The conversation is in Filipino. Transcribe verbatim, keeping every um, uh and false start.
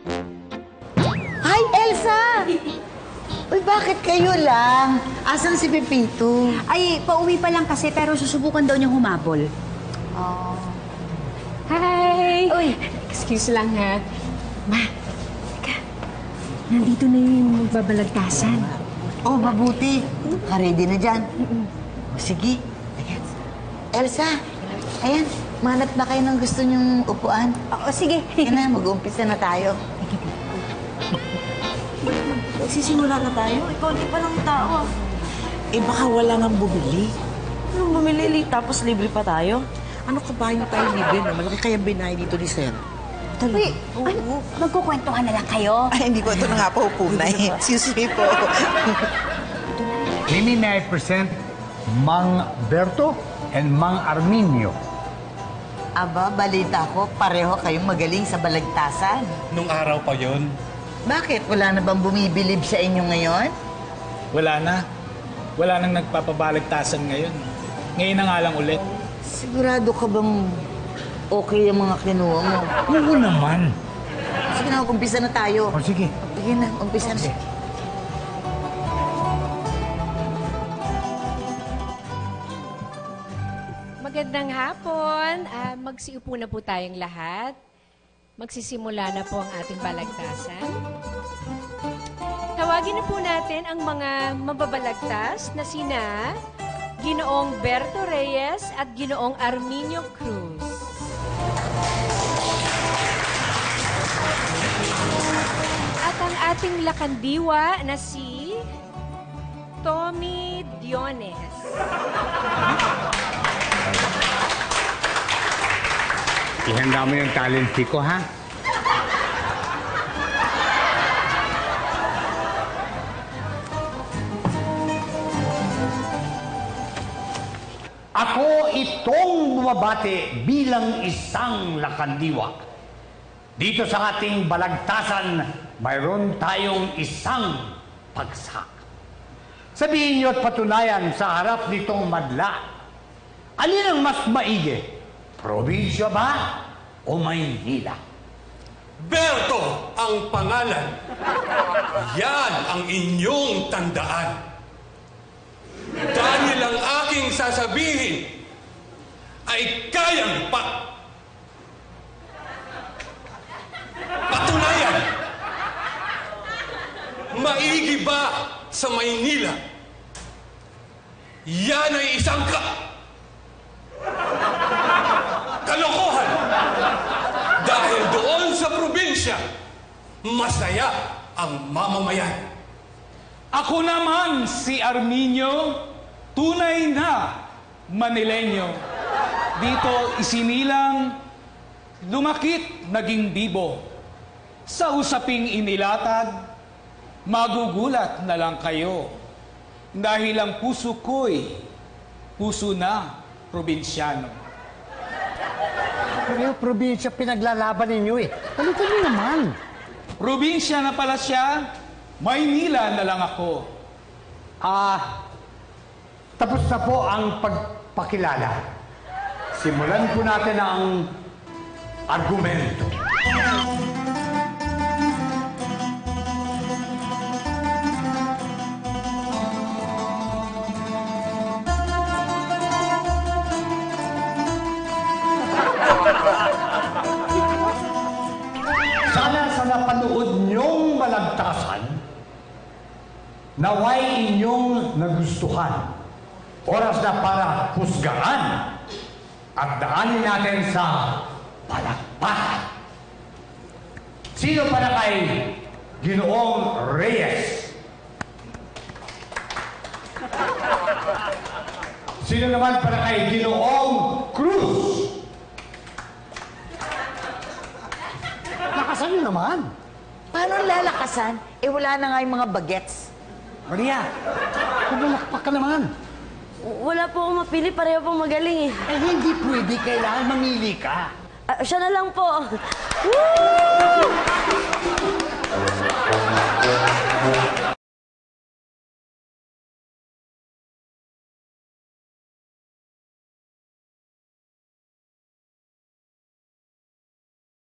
Hi, Elsa! Uy, bakit kayo lang? Asan si Pepito? Ay, pauwi pa lang kasi pero susubukan daw niyang humabol. Oh. Hi! Uy, Excuse lang ha. Ma, teka. Nandito na yung magbabalagtasan. Oh, mabuti. Ka-ready na dyan. O, sige. Ayan. Elsa, ayan. Manap na kayo ng gusto niyong upuan. oo, sige. Sige na, mag-uumpisa na tayo. Sisimula na tayo. Ikaw, di pa lang tao. Eh, baka wala nang bumili. Anong bumili, tapos libre pa tayo? Ano ka ba yung tayo libre na? Malaki kaya binay dito ni Sir. Uy, ano, magkukwentuhan na lang kayo. Ay, hindi po. Ito na nga po, upunay. Excuse me po. Mimi, may I present Mang Berto and Mang Arminio. Aba, balita ko, pareho kayong magaling sa balagtasan. Nung araw pa yon. Bakit? Wala na bang bumibilib sa inyo ngayon? Wala na. Wala nang nagpapabaligtasan ngayon. Ngayon na nga lang ulit. Sigurado ka bang okay yung mga kinuha mo? Oo naman. Sige na, umpisa na tayo. O sige. Sige na, umpisa na. Magandang hapon. Uh, magsiupo na po tayong lahat. Magsisimula na po ang ating balagtasan. Tawagin na po natin ang mga mababalagtas na sina Ginoong Berto Reyes at Ginoong Arminio Cruz. At ang ating lakandiwa na si Tommy Diones. Ihanda mo yung talent ko, ha? Ako itong bumabati bilang isang lakandiwa. Dito sa ating balagtasan, mayroon tayong isang pagsak. Sabihin niyo at patunayan sa harap nitong madla. Alin ang mas maigi? Probinsya ba o Maynila? Berto ang pangalan. Yan ang inyong tandaan. Dahil ang aking sasabihin ay kayang pa... Patunayan. Maigi ba sa Maynila? Yan ay isang ka... Kalokohan! Dahil doon sa probinsya, masaya ang mamamayan. Ako naman si Arminio, tunay na Manileño. Dito isinilang, lumakit naging bibo. Sa usaping inilatag, magugulat na lang kayo. Dahil ang puso ko'y puso na probinsyano. Pero yung probinsya pinaglalaban ninyo eh. Ano ka naman? Probinsya na pala siya, Maynila na lang ako. Ah, tapos na po ang pagpakilala. Simulan po natin ang argumento. Sana sa napanood niyong balagtasan, naway inyong nagustuhan. Oras na para husgaan at daanin natin sa palakpakan. Sino para kay Ginoong Reyes? Sino naman para kay Ginoong Cruz? Lakasan niyo naman. Paano lalakasan? Eh, wala na nga yung mga bagets. Maria, pumalakpak ka naman. Wala po akong mapili, pareho pong magaling eh. Eh, hindi pwede. Kailangan mamili ka. Ah, siya na lang po. Woo!